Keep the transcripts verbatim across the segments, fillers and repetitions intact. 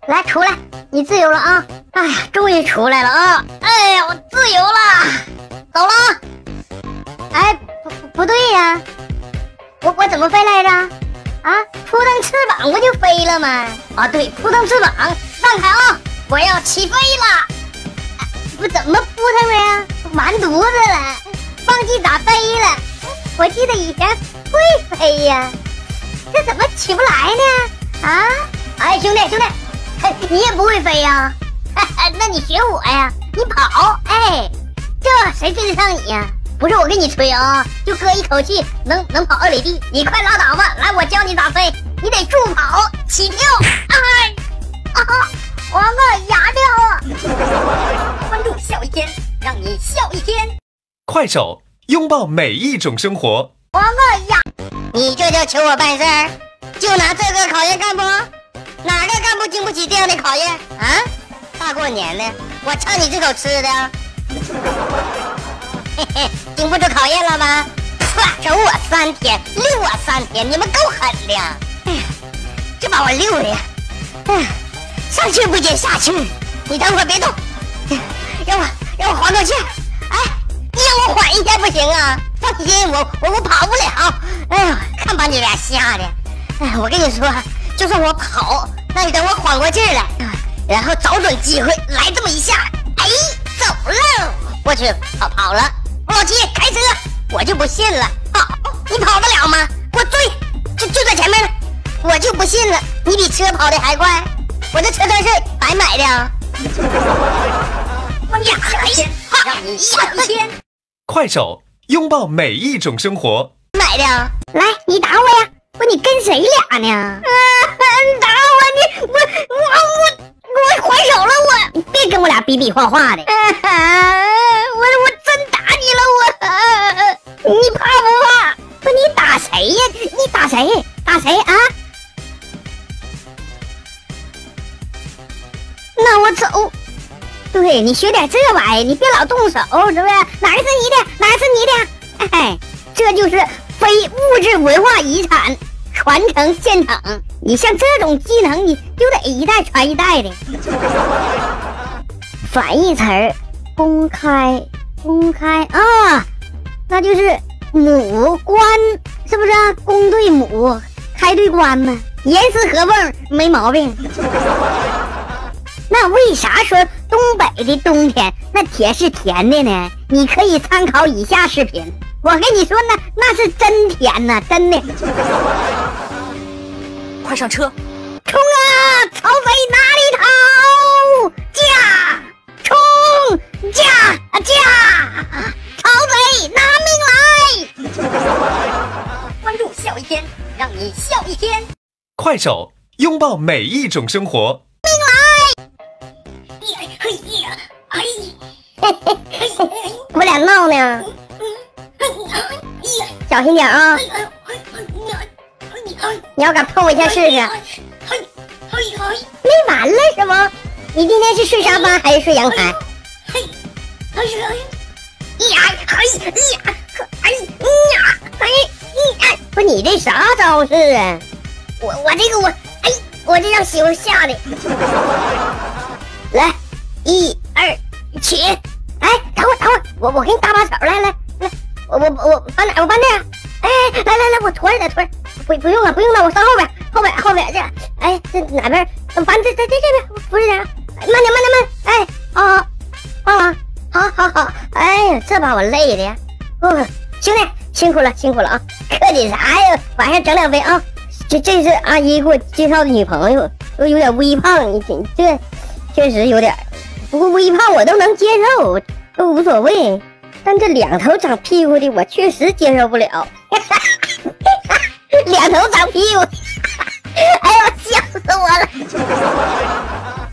来出来，你自由了啊！哎呀，终于出来了啊！哎呀，我自由了，走了啊！哎，不不对呀，我我怎么飞来着？啊，扑腾翅膀不就飞了吗？啊，对，扑腾翅膀，让开啊！我要起飞了！哎，我怎么扑腾的呀？完犊子了，忘记咋飞了。我记得以前会飞呀，这怎么起不来呢？啊！哎，兄弟兄弟，你也不会飞呀？那你学我呀，你跑！哎，这谁追得上你呀？不是我跟你吹啊，就哥一口气能能跑二里地，你快拉倒吧！来，我教你咋飞，你得助跑起跳。哎，啊，我个牙掉啊！关注笑一天，让你笑一天。 快手，拥抱每一种生活。 我个牙！你这叫求我办事儿？就拿这个考验干不？哪个干部经不起这样的考验啊？大过年的，我尝你这口吃的，嘿嘿，经不住考验了吧？整我三天，溜我三天，你们够狠的！哎呀，这把我溜的，哎呀，上气不接下气。你等会儿别动，让我让我缓口气。哎，你让我缓一下不行啊？放心，我我我跑不了。哎呀，看把你俩吓的！哎，我跟你说。就算我跑，那你等我缓过劲儿来，然后找准机会来这么一下，哎，走了，我去跑跑了。老七开车，我就不信了，跑你跑得了吗？给我追，就就在前面了，我就不信了，你比车跑得还快，我这车灯是白买的啊！呀，哎，让你笑一天。 快手，拥抱每一种生活。 买的，来，你打我呀！不，你跟谁俩呢？啊，你打我！你我我我我还手了！我你别跟我俩比比划划的！啊、我我真打你了！我、啊、你怕不怕？不，你打谁呀？你打谁？打谁啊？那我走。对你学点这玩意，你别老动手，是不是？哪儿是你的？哪儿是你的？哎，这就是非物质文化遗产传承现场。你像这种技能，你就得一代传一代的。反义词儿，公开，公开啊，那就是母关，是不是啊？公对母，开对关嘛，严丝合缝，没毛病。那为啥说东北的冬天那铁是甜的呢？你可以参考以下视频。我跟你说，那那是真甜呐，真的。 快上车！ 冲啊！曹贼哪里逃？驾！冲！驾！驾！曹贼拿命来！关注笑一天，让你笑一天。 快手，拥抱每一种生活。 我俩闹呢，小心点啊！你要敢碰我一下试试？没完了是吗？你今天是睡沙发还是睡阳台？呀嘿呀哎呀哎呀！不是你这啥招式啊？我我这个我哎，我这让媳妇吓的。来，一二起！哎，等会儿等会儿，我我给你搭把手，来来来，我我我搬哪？我搬这儿。哎，来来来，我驮着点，驮着。不不用了不用了，我上后边，后边后边这。哎，这哪边？搬这在这这边，扶着点。慢点慢点慢。哎，啊啊，好好好。哎呀，这把我累的呀。哦，兄弟辛苦了辛苦了啊！客气啥呀？晚上整两杯啊。这这是阿姨给我介绍的女朋友，都有点微胖，你这确实有点。不过微胖我都能接受，都无所谓，但这两头长屁股的我确实接受不了。两头长屁股，哎呀，笑死我了！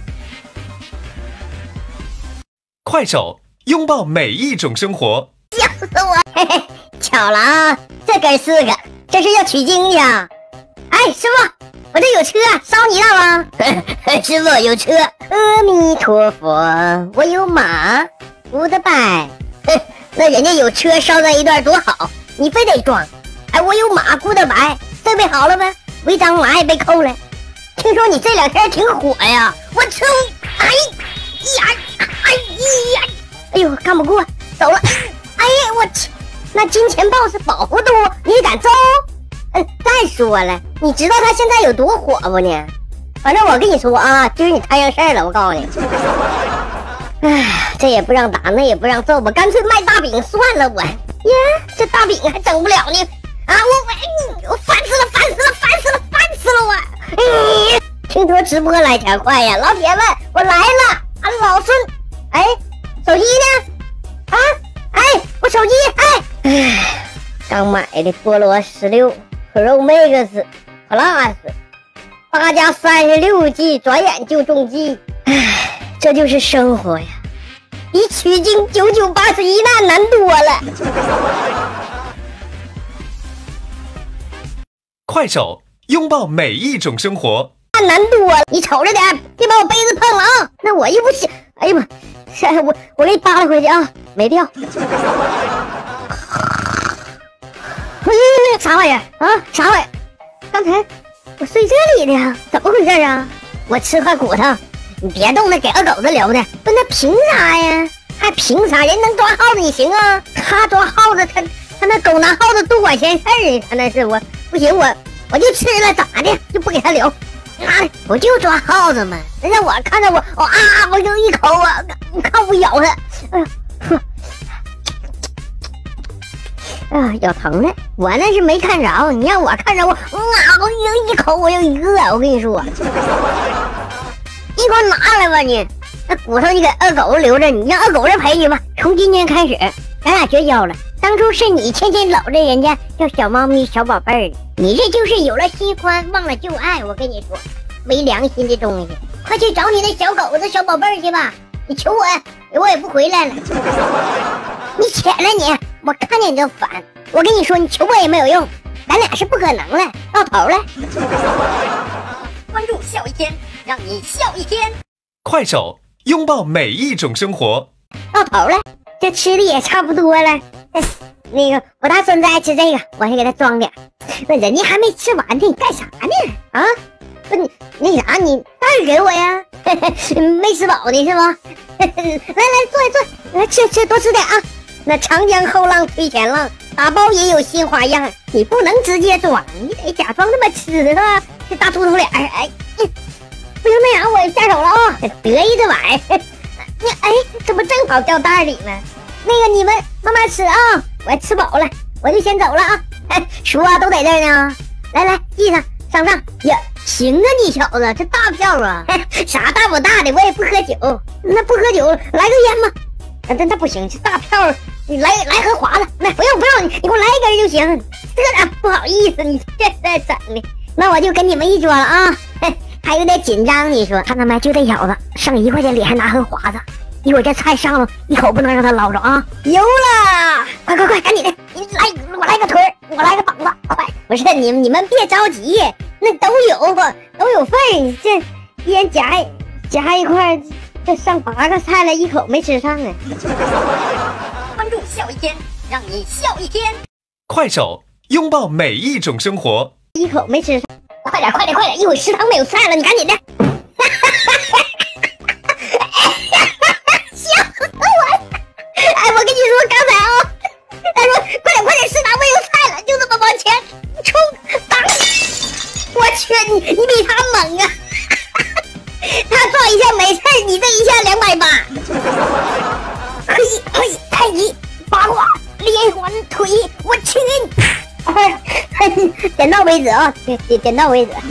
快手，拥抱每一种生活。 笑死我！嘿嘿，巧了啊，这哥四个这是要取经去啊！哎，师傅，我这有车，烧你那吗？师傅有车。阿弥陀佛，我有马，无得拜。那人家有车捎带一段多好，你非得装。哎，我有马，顾得白，设备好了呗，违章马也被扣了。 听说你这两天挺火呀，我抽！哎呀，哎呀，哎呦，干不过，走了！哎呀，我去，那金钱豹是保护动物，你也敢揍？哎，再说了，你知道他现在有多火不呢？反正我跟你说啊，今儿你摊上事儿了，我告诉你。哎，这也不让打，那也不让揍，我干脆卖大饼算了。我，耶，这大饼还整不了呢。啊，我我我烦死了，烦死了，烦死了，烦死了我！哎，听说直播来钱快呀，老铁们，我来了，俺老孙，哎，手机呢？啊，哎，我手机，哎，哎，刚买的菠萝十六 Pro Max Plus， 八加三十六 G， 转眼就中计，哎，这就是生活呀，比取经九九八十一难难多了。 快手，拥抱每一种生活。 难多了，你瞅着点，别把我杯子碰了啊！那我又不行，哎呀妈，我我给你扒拉回去啊，没掉。啥玩意儿啊？啥玩意儿？刚才我睡这里的，怎么回事啊？我吃块骨头，你别动那给二狗子留的。不，那凭啥呀？还凭啥？人能抓耗子你行啊？他抓耗子，他他那狗拿耗子多管闲事儿，他那是我不行，我我就吃了咋的？就不给他留。啊！我就抓耗子嘛，人家我看着我，我啊，我就一口啊，你看我咬它，哎呀，啊，咬疼了。我那是没看着，你让我看着我，啊，我就一口我就一个，我跟你说，一会儿拿来吧你，那骨头你给二狗留着，你让二狗子陪你吧。从今天开始，咱俩绝交了。当初是你天天搂着人家叫小猫咪、小宝贝儿的，你这就是有了新欢忘了旧爱。我跟你说，没良心的东西，快去找你那小狗子、小宝贝儿去吧！你求我，我也不回来了。你起来你，我看见你就烦。我跟你说，你求我也没有用，咱俩是不可能了，到头了。 关注笑一天，让你笑一天。 快手，拥抱每一种生活。 到头了，这吃的也差不多了。那个我大孙子爱吃这个，我还给他装点。那人家还没吃完呢，你干啥呢？啊，不你那啥，你袋儿给我呀？没吃饱呢是吧？来来坐一坐，来吃吃多吃点啊。那长江后浪推前浪，打包也有新花样，你不能直接装，你得假装那么吃是吧？这大秃头脸，哎，不行那啥，我下手了啊！得意的碗，你哎，怎么正好掉袋里呢？那个你们慢慢吃啊，我吃饱了，我就先走了啊。哎，书啊都在这儿呢，来来记上上账呀。行啊，你小子这大票啊，啥大不大的，我也不喝酒，那不喝酒来个烟吗？啊，那那不行，这大票你来来盒华子，那不用不用，你你给我来一根就行。这咋不好意思，你这这整的，那我就跟你们一桌了啊。还有点紧张，你说看到没？就这小子剩一块钱里还拿盒华子。一会儿这菜上了，一口不能让他捞着啊！有了，快快快，赶紧的，你来，我来个腿儿，我来个膀子，快！不是你们你们别着急，那都有都有份儿，你这一人夹夹一块，这上八个菜了，一口没吃上啊！ 关注笑一天，让你笑一天。 快手，拥抱每一种生活。 一口没吃上，快点快点快点，一会儿食堂没有菜了，你赶紧的。哎，我跟你说，刚才啊，他说快点快点，食堂没有菜了，就这么往前冲，当！我去，你你比他猛啊！他撞一下没事，你这一下两百八。嘿嘿嘿，八卦连环腿，我去！点到为止啊，点点点到为止。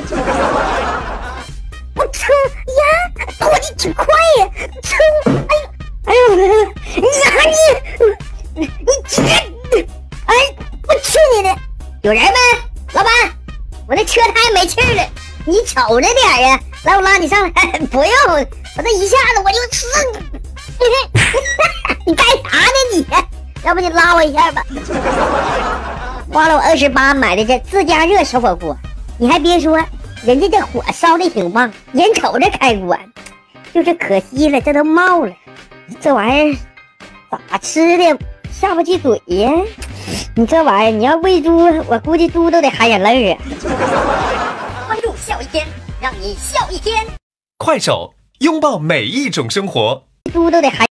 我冲呀，拖的挺快呀，冲！哎呦！哎呦，你喊你，你这，哎，我去你的！有人没？老板，我那车胎没气了，你瞅着点呀！来，我拉你上来。不用，我这一下子我就吃。你干啥呢你？要不你拉我一下吧？花了我二十八买的这自加热小火锅，你还别说，人家这火烧的挺旺，眼瞅着开关，就是可惜了，这都冒了。这玩意儿咋吃的下不去嘴呀？你这玩意儿你要喂猪，我估计猪都得含眼泪啊！ 关注笑一天， 让你笑一天。 快手，拥抱每一种生活。 猪都得含